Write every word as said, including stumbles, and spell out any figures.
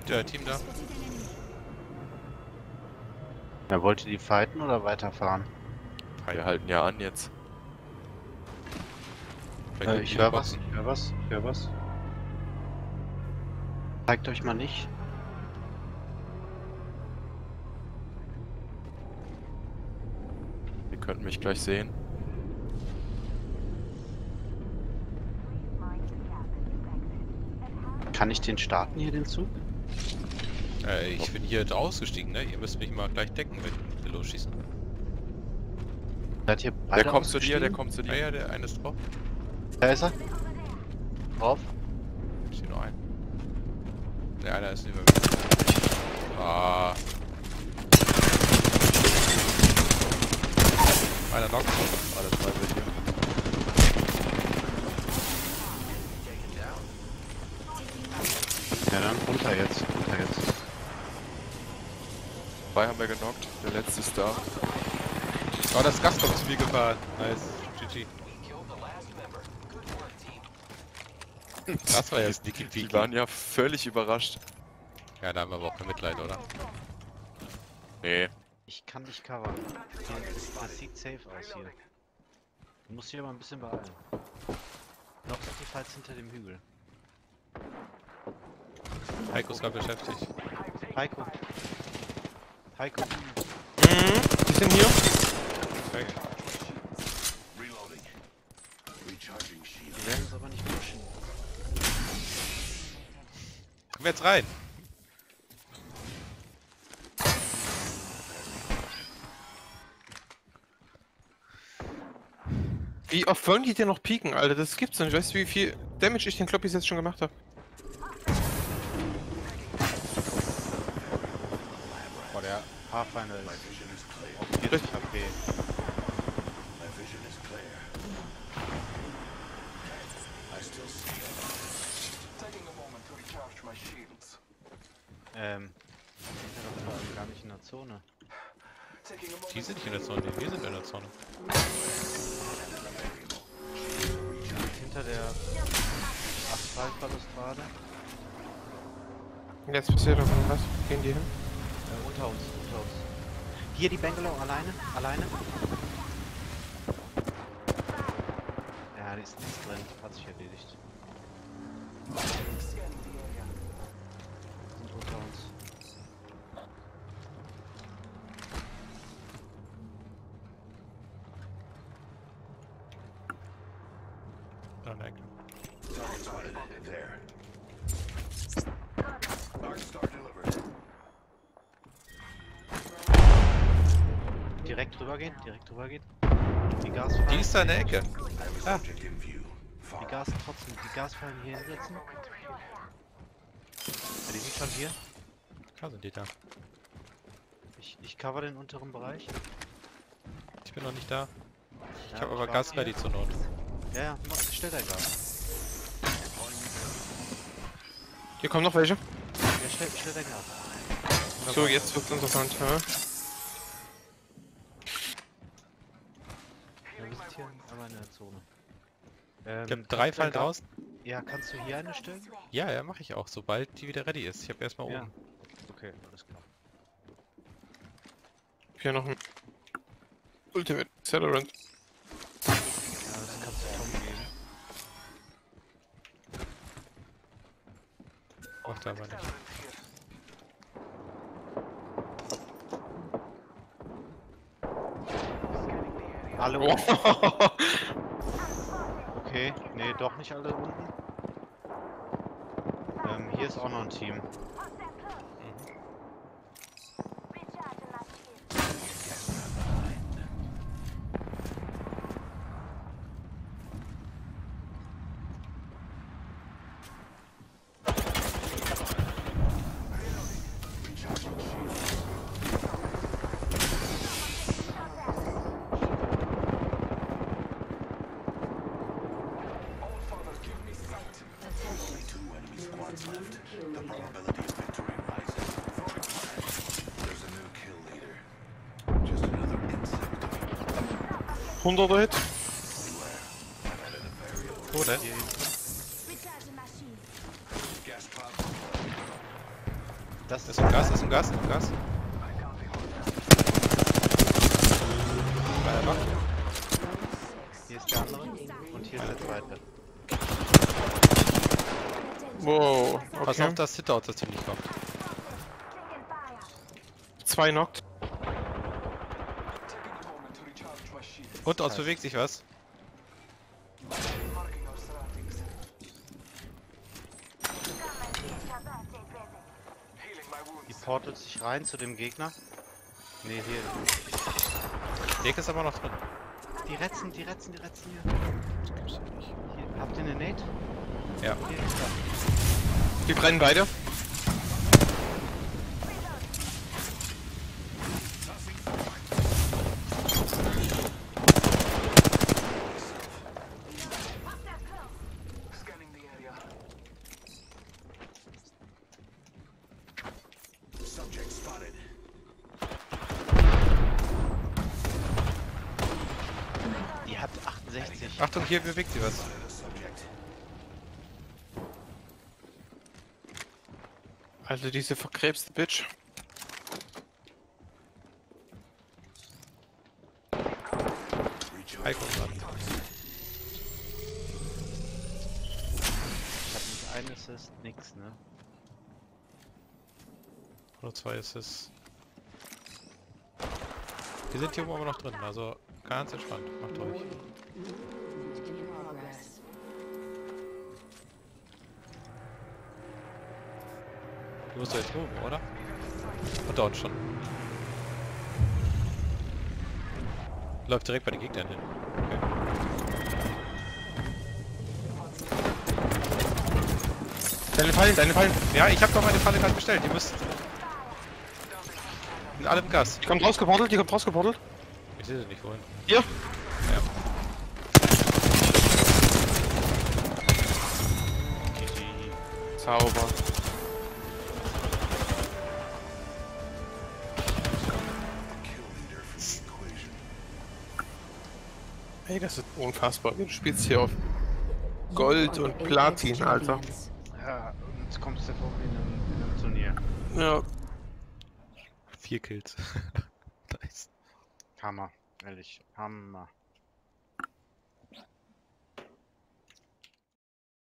äh, Team da. Ja, wollt ihr die fighten oder weiterfahren? Wir halten ja an jetzt. Äh, ich höre was, ich höre was, ich höre was. Zeigt euch mal nicht. Ihr könnt mich gleich sehen. Kann ich den starten hier, den Zug? Äh, ich bin hier ausgestiegen, ne? Ihr müsst mich mal gleich decken, wenn wir losschießen. Seid ihr Der beide kommt zu dir, der ausgestiegen? kommt zu Ja, dir. ja, der eine ist drauf. Da ist er. Drauf. Ich sehe nur einen. Der eine ist neben mir. Ah. Einer knockt. Alle drei bei dir. Ja, dann runter jetzt, runter jetzt. Zwei haben wir genockt, der letzte ist da. Oh, das Gas kommt zu mir gefahren. Nice. G G. Das war ja Sneaky Die Peaky. waren ja völlig überrascht. Ja, da haben wir aber auch kein Mitleid, oder? Nee. Ich kann dich covern. Das, das sieht safe aus hier. Du musst hier aber ein bisschen beeilen. Noch sind die Fights hinter dem Hügel. Heiko ist gerade beschäftigt. Heiko. Heiko. Mhm, die sind hier. Okay. Die werden es aber nicht pushen. Komm jetzt rein! Wie oft wollen die dir noch pieken, Alter? Das gibt's nicht. Weißt du, wie viel Damage ich den Kloppis jetzt schon gemacht habe? Boah, der Pathfinder ist auf vierzig H P. Ähm, die sind ja doch gar nicht in der Zone. Die sind nicht in der Zone, wir sind in der Zone. Hinter der Asphaltbalustrade. Jetzt passiert doch was. Gehen die hin? Äh, unter uns, unter uns. Hier die Bungalow, alleine, alleine. Ja, die ist nichts drin, hat sich erledigt. Sind unter uns. Da in der Ecke. Direkt rübergehen, direkt rübergehen. Die Gasfallen. Die ist da in der Ecke. Ah, Die Gas trotzdem, die Gasfallen hier hinsetzen. Ja, die sind schon hier. da sind die da. Ich, ich cover den unteren Bereich. Ich bin noch nicht da. Ich Ja, habe aber warte Gas hier. ready zur Not. Ja, ja, mach, stell dein Gas. Hier kommen noch welche. Ja, stell, stell dein Gas. So, jetzt wird's interessant, ja. Ja, wir sind hier aber in der Zone. Ähm, Ich habe kannst drei du Fallen dein Gas- draußen. Ja, kannst du hier eine stellen? Ja, ja, mache ich auch, sobald die wieder ready ist. Ich habe erstmal Ja. oben. Okay, alles klar. Hier noch ein Ultimate Accelerant. Ja, das kannst du Tom geben. Macht aber nicht. Alle Oh. unten. Okay, nee, doch nicht alle unten. Ähm, hier ist auch noch ein Team. hunderter Hit. Wo denn? Das Ist im Gas, ist im Gas, ist im Gas. Einer noch. Hier ist der andere und hier ist der zweite. Wow, Pass okay. auf, dass Sit-Out das Team nicht kommt. Zwei knockt. Und uns bewegt sich was. Die portet sich rein zu dem Gegner. Ne, hier. Dick ist aber noch drin. Die retzen, die retzen, die retzen hier. Hier, habt ihr eine Nate? Ja. Hier ist er. Die brennen beide. Die hat achtundsechzig. Achtung, hier bewegt sie was. Also diese verkrebste Bitch. Heiko dran. Ich hab nicht einen Assist, nix, ne? Oder zwei ist es. Die sind hier oben aber noch drin, also ganz entspannt. Macht ruhig. Du musst doch jetzt oben, oder? Und dort schon. Läuft direkt bei den Gegnern hin. Okay. Deine Fallen, deine Fallen. Ja, ich habe doch meine Falle gerade bestellt. Die müssen. Sind alle im Gas. Die kommt rausgeportelt, die kommt rausgeportelt. Ich sehe sie nicht wohin. Hier. Ja. Sauber. Ey, das ist unfassbar. Du spielst hier auf Gold und Platin, Alter. Ja, und jetzt kommst du vor wie in einem, in einem Turnier. Ja. Vier Kills. Nice. Hammer, ehrlich, Hammer.